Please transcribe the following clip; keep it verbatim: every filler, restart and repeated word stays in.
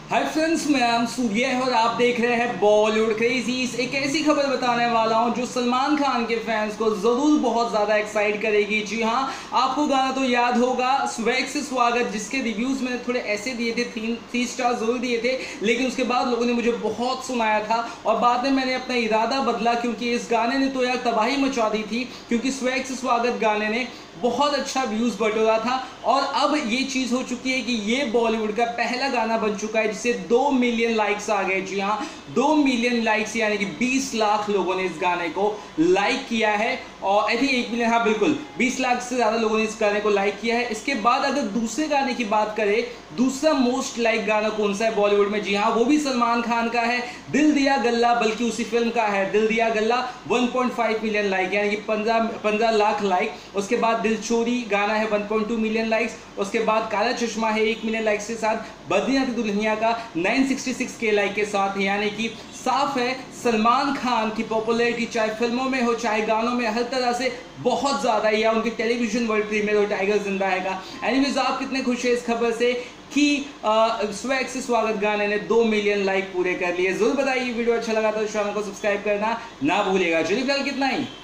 Hi friends, मैं नाम सूर्य है और आप देख रहे हैं बॉलीवुड क्रेजीज। एक ऐसी खबर बताने वाला हूं जो सलमान खान के फैंस को जरूर बहुत ज्यादा एक्साइट करेगी। जी हां, आपको गाना तो याद होगा स्वैग से स्वागत, जिसके रिव्यूज मैंने थोड़े ऐसे दिए थे, थ्री थ्री स्टार जरूर दिए थे, लेकिन उसके बाद लोगों ने मुझे बहुत सुनाया था और बाद में मैंने अपना इरादा बदला, क्योंकि इस गाने ने तो यार तबाही मचा दी थी। क्योंकि स्वैग से स्वागत गाने ने बहुत अच्छा व्यूज बटोरा था और अब ये चीज हो चुकी है कि ये बॉलीवुड का पहला गाना बन चुका है जिसे दो मिलियन लाइक्स आ गए। जी हाँ, दो मिलियन लाइक्स यानी कि बीस लाख लोगों ने इस गाने को लाइक किया है। और आई थिंक एक मिलियन, हाँ बिल्कुल, बीस लाख से ज्यादा लोगों ने इस गाने को लाइक किया है। इसके बाद अगर दूसरे गाने की बात करें, दूसरा मोस्ट लाइक गाना कौन सा है बॉलीवुड में? जी हाँ, वो भी सलमान खान का है, दिल दिया गल्ला, बल्कि उसी फिल्म का है Dil Diya Galla. One point five million like यानी कि पंद्रह पंद्रह लाख लाइक। उसके बाद दिल चोरी गाना है one point two million likes. उसके बाद काला चश्मा है एक मिलियन लाइक्स के साथ। बद्रीनाथ की दुल्हनिया का nine sixty six K like के साथ। यानी कि साफ है सलमान खान की पॉपुलैरिटी चाहे फिल्मों में हो चाहे गानों में हर तरह से बहुत ज्यादा है, या उनकी टेलीविजन वर्ल्ड प्रीमियर हो टाइगर जिंदा है का। एनीवेज, आप कितने खुश हैं इस खबर से कि स्वैग से स्वागत गाने ने दो मिलियन लाइक पूरे कर लिए? जरूर बताइए। वीडियो अच्छा लगा तो चैनल को सब्सक्राइब करना ना भूलिएगा। चलिए फिलहाल कितना ही।